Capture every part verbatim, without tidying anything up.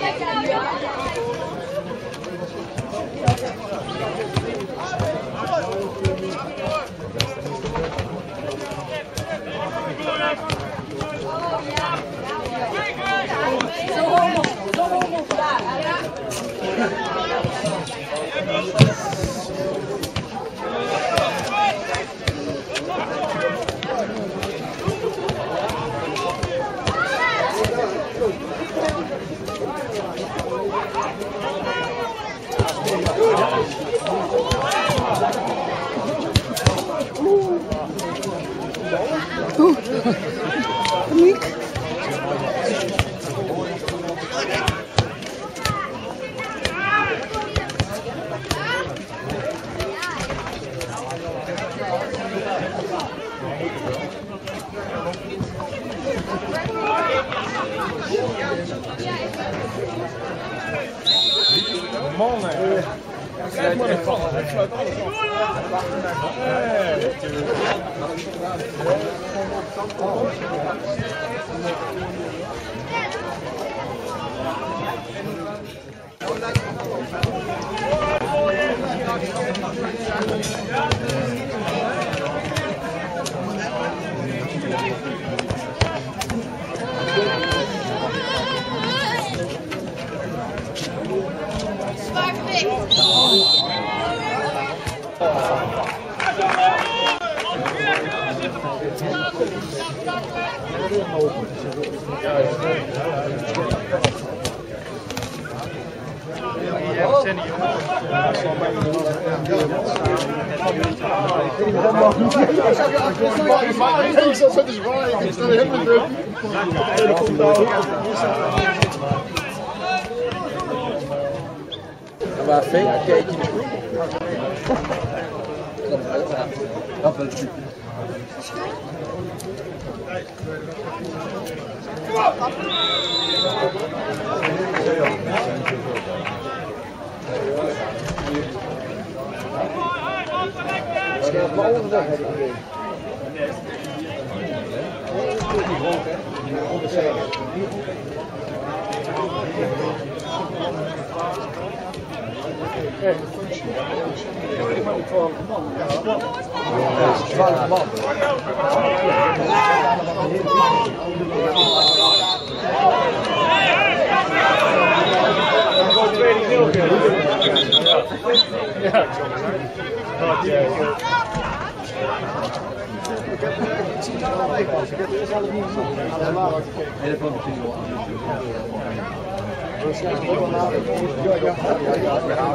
Paniek. Man, hè. Kijk maar even vallen. Het sluit alles af. Nee, natuurlijk. Dat is waar, ik sta helemaal druk. Maar fake keek je dat wil ik. twaalf man. Tweede keer. Ja, ik zou het zeggen. Ik heb het zien dat het leuk was. Ik heb het eerst altijd niet gezien. Helemaal wat ik keek. Nee, dat vond ik wel. Waarschijnlijk ook wel nadenken. Ja, ja, ja, ja.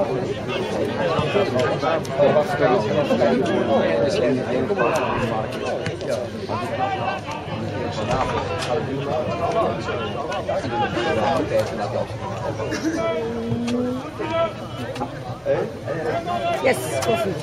Yes, koffie.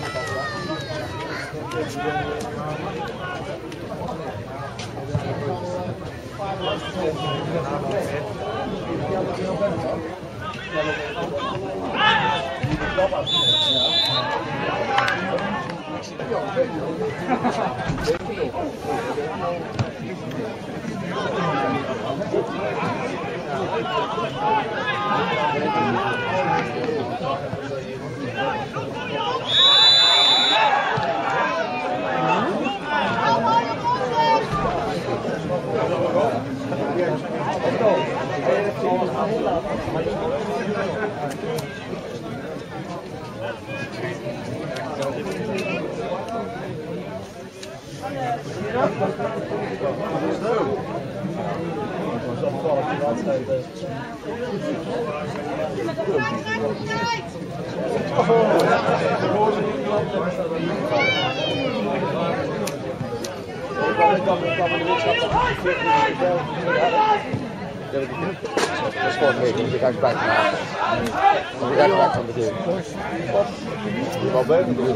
Dat is gewoon mee, je gaat spijt maken. Je gaat spijt van begin. Je gaat bij me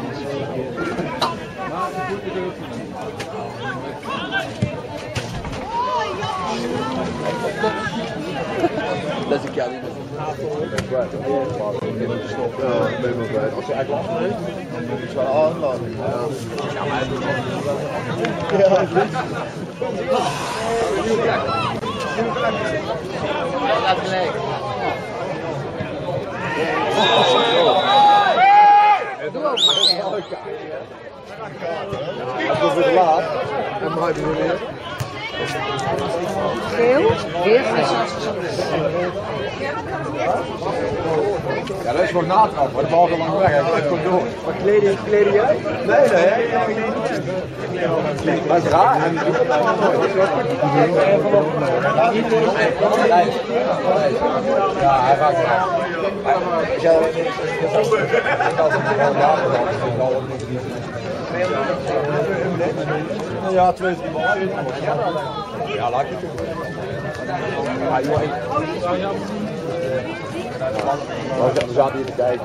dat is een keer niet meer. Ja, ik ben wel bij. Als je eigenlijk afneemt, dan moet je het wel aanlaten. Ja, maar hij doet het. Ja, laat gelijk. hebben we weer. Geel, weer geel. Ja, dat is gewoon natrap, maar de bal gaat lang weg, hij blijft gewoon door. Wat kleden kleden jij? Nee, nee, dat is raar. Ja, hij raakt raar. Ja, twee, drie man. Ja, laat je toe. We zaten hier te kijken.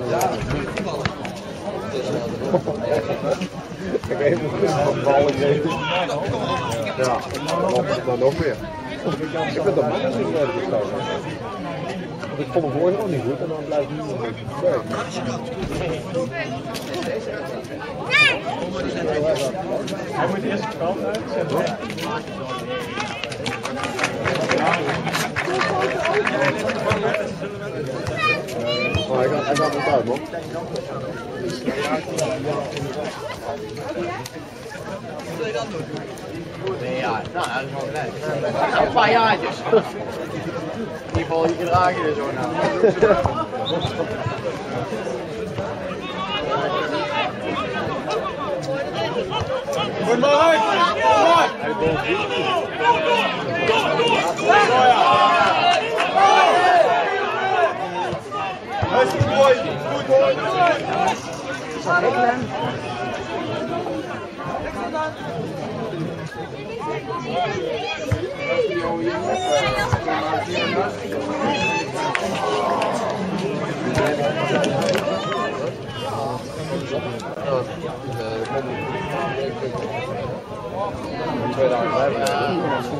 Ik heb even een bal gegeven. Ja, dan nog meer. Ik vind dat makkelijk niet meer gestoken. Ik vond hem vorige ook niet goed en dan blijft hij niet goed. Hij moet eerst de kant uit. Oh, hij gaat, hij gaat niet uit, man. Nee, ja, nou, dat is wel net. Een paar jaartjes. In ieder geval, je gedraag je er zo naar. Goed maar uit! Dat is goed mooi! Goed hoor! Twee dagen blijven.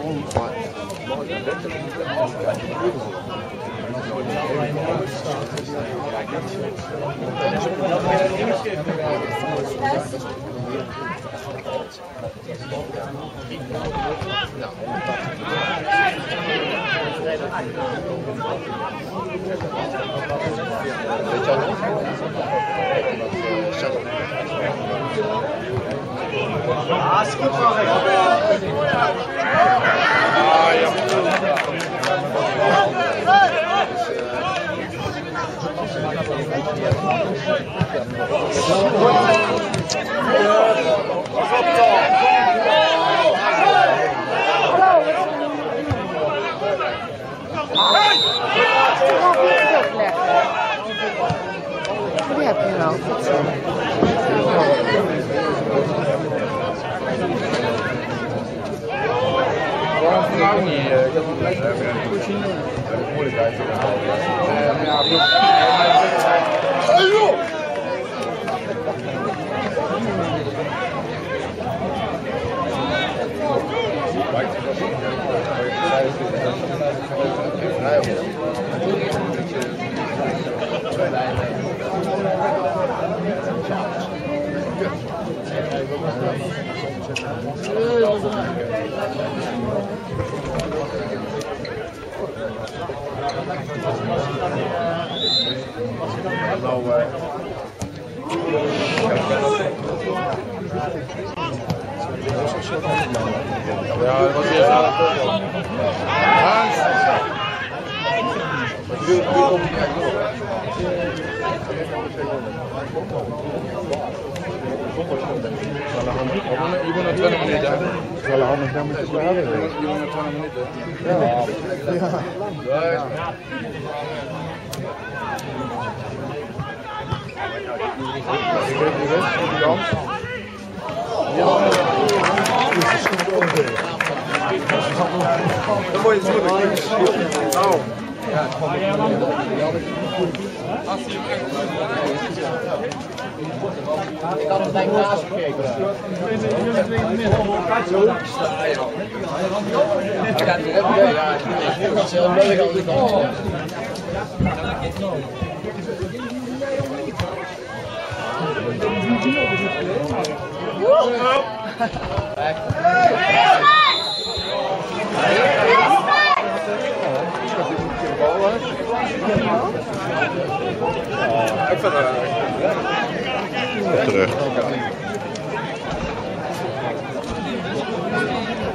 Ah, is goed van weg. Ah, ja. Die heb je wel. Vandaag niet. Ik heb het lekker. Dat is moeilijkheid. Nou, uh... ja, dat was eerst aan het punt. Hans! Nu komt hij echt door, hè? Je moet nog twintig minuten hebben. Het is wel handig dat we het hebben. Je moet nog twintig minuten. Ja. Ja. Ik weet niet eens, die kant. Ja. Dan moet je het doen. Oh. Ja, Ik had het denk ik naast gekeken. Ja, het is heel moeilijk als ik al. Ik vind het terug.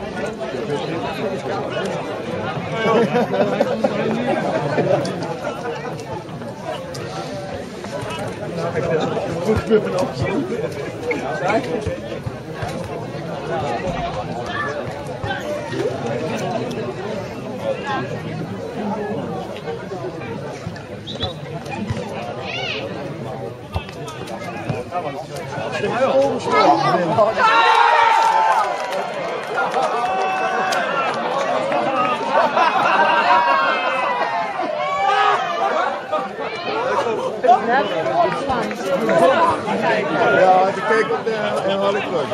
Ja, ik keek op de en had ik terug.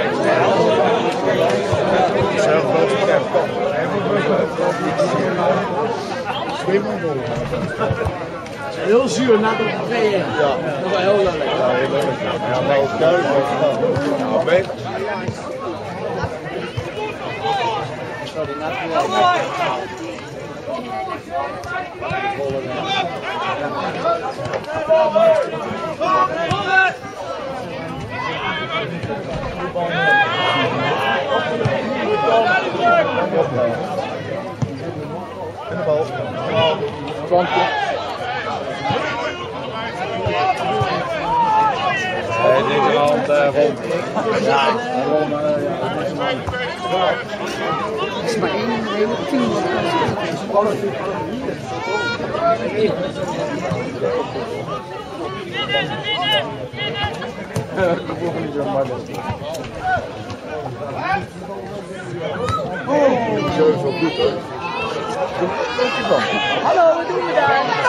Zelf groot scherp. Heel zuur na de twee. Ja. Dat was heel leuk. Ja, heel leuk. Ja, maar ook duidelijk. Ja, beter. En de bal. twintig. Hij deze hand uh, rond. Ja, gewoon. Het is maar één hele tien. Zo is wel goed hoor. Hallo, wat doen we daar?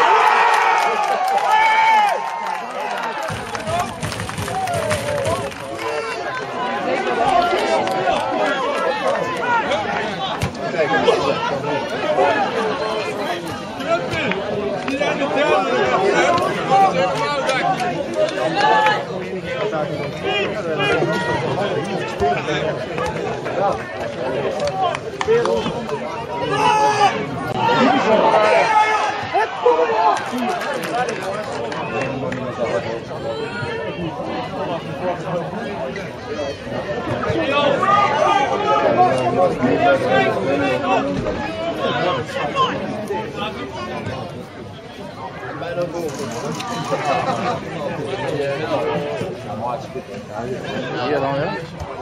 Hier dan, hè?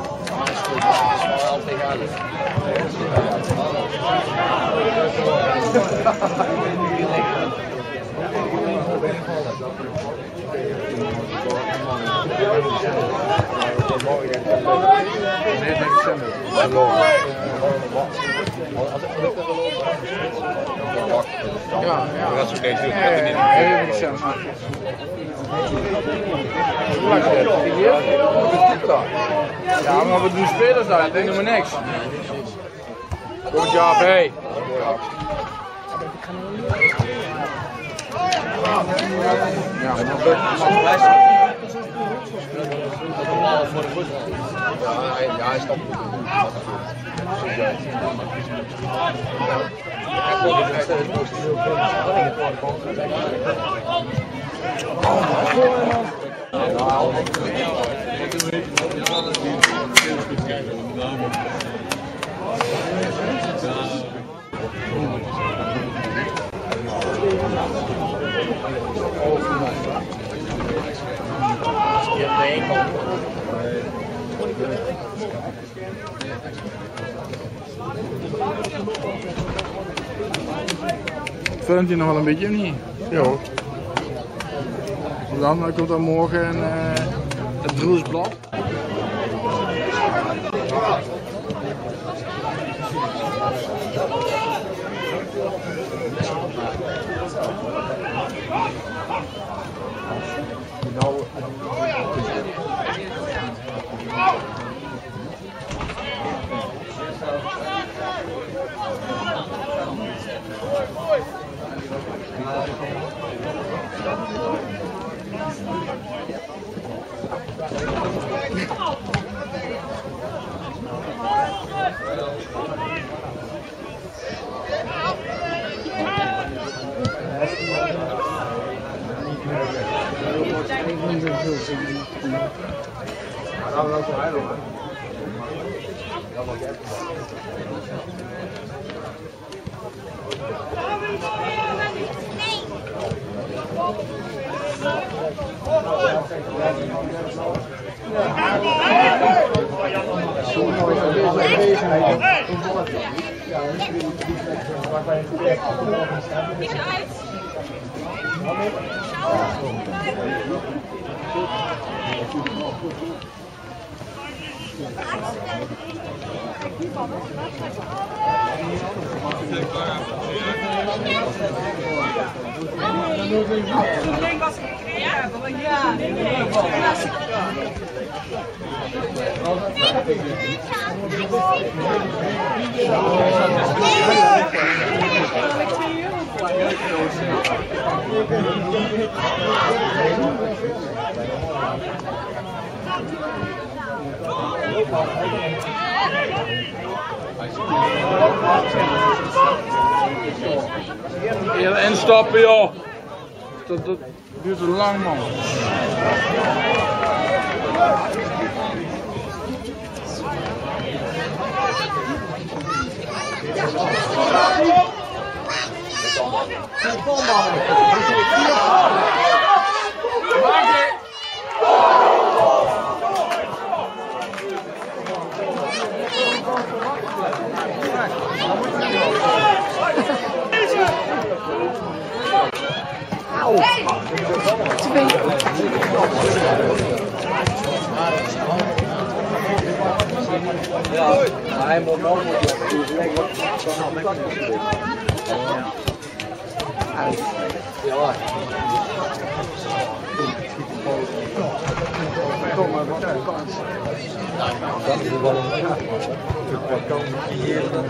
Ja, ja. Dat is oké, natuurlijk. Heel december. Ja, maar we doen spelers daar, ik denk helemaal niks. Goed job, hé. Ja, maar dat voor de voetbal. Ja, hij, ja, hij stapt goed. Filmt hij nog wel een beetje of niet? Ja hoor. Dan komt dan morgen een, uh, het Broersblad. Eerder instappen joh. Dat, dat duurt te lang man. Ja, hij moet wel ja. Kom maar, wat kijk. Dat is wel een wat kan hier dat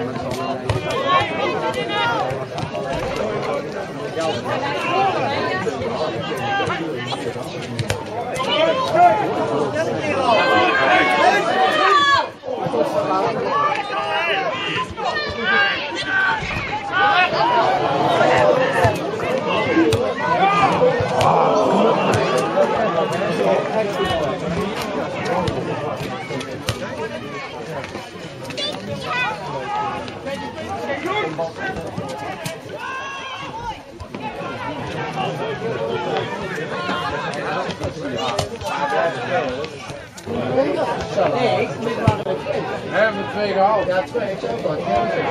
Nee, ik hebben we twee gehaald. Ja, twee, ik zeg wat.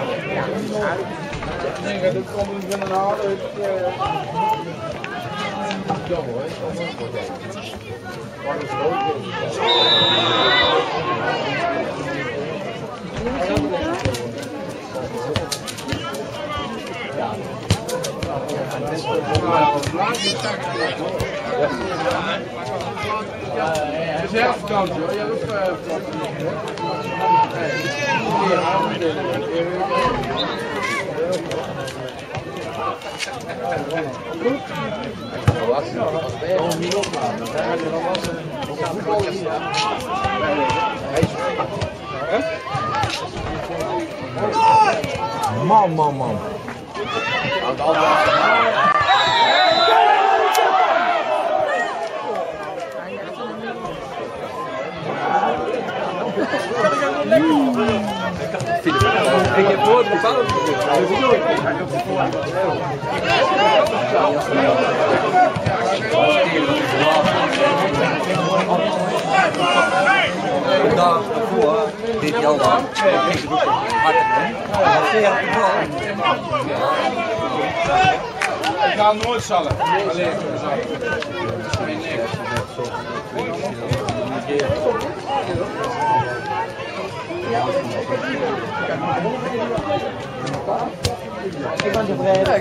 Nee, dat komt niet van een harde. Ja hoor, ik kom ook voor deze. Wat is Het is herfstkant hoor. Ja, dat is herfstkant. Man, man, man. Ik heb nooit bepaald. De dag ervoor deed hij al dan. Ging ze ook hard doen. Maar veertig Ik ga nooit zallen. Alleen zallen. Geen niks. Ik ben tevreden.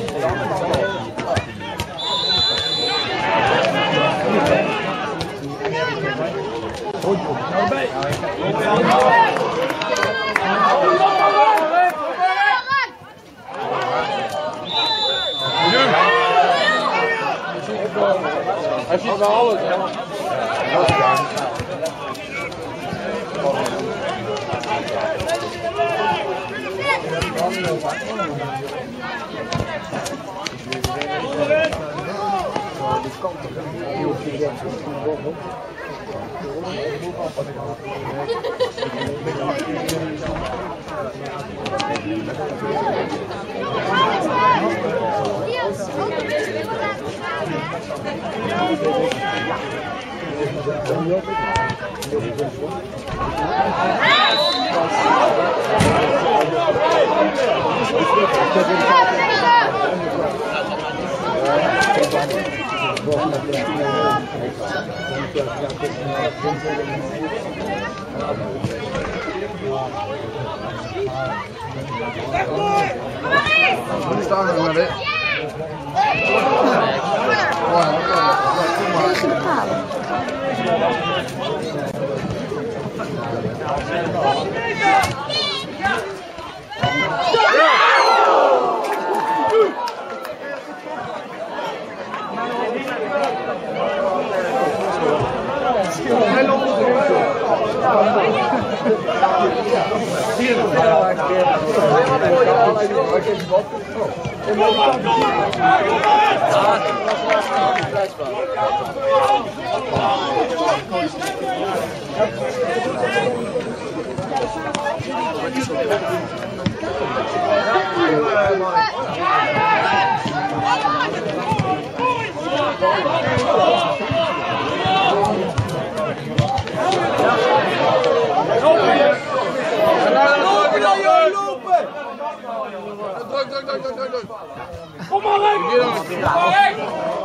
Hij ziet wel alles, hè? Die kant op. Starting with it. Druk, druk, druk, druk, druk, druk. Kom maar weg! Kom maar weg!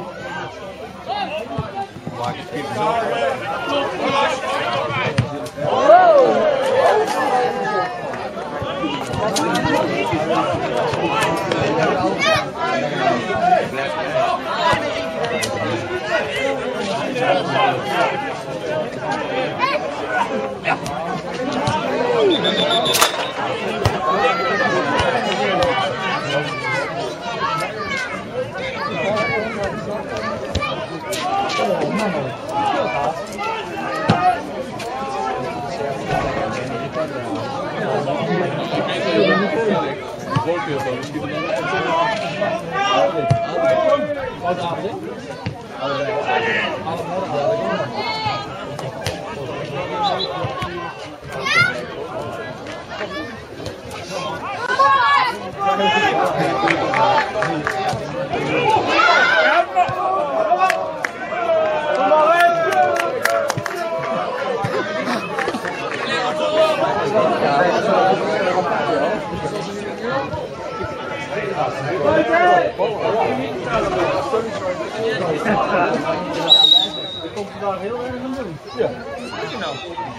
Je komt vandaag heel erg aan doen. Ja. Wat je nou?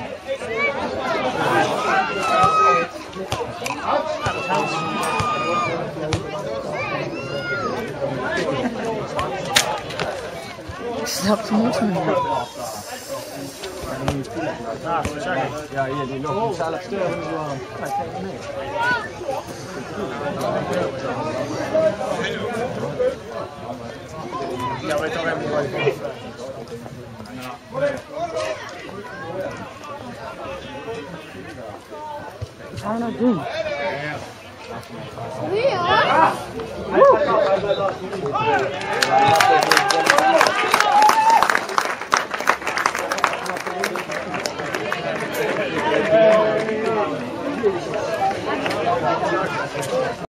Ik snap het niet meer. Ja, hier, die nog niet zelf sterven. Ja, weet je wel even wat Wat gaan we nou doen? Ja.